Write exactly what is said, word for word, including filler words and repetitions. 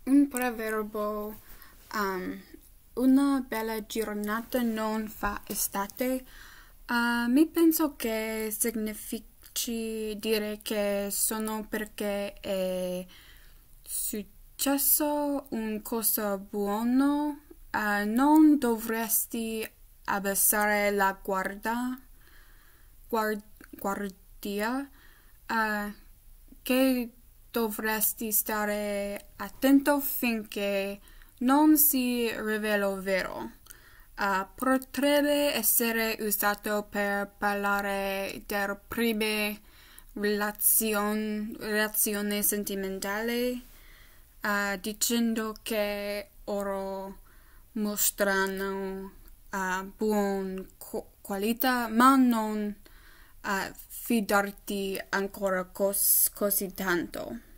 Un proverbio, um, una bella giornata non fa estate. Uh, mi penso che significhi dire che sono perché è successo un cosa buono, uh, non dovresti abbassare la guarda, guard- guardia, uh, che dovresti stare attento finché non si rivela vero. Uh, potrebbe essere usato per parlare delle prime relazioni, relazioni sentimentali, uh, dicendo che oro mostrano uh, buona qualità, ma non uh, fidarti ancora cos così tanto.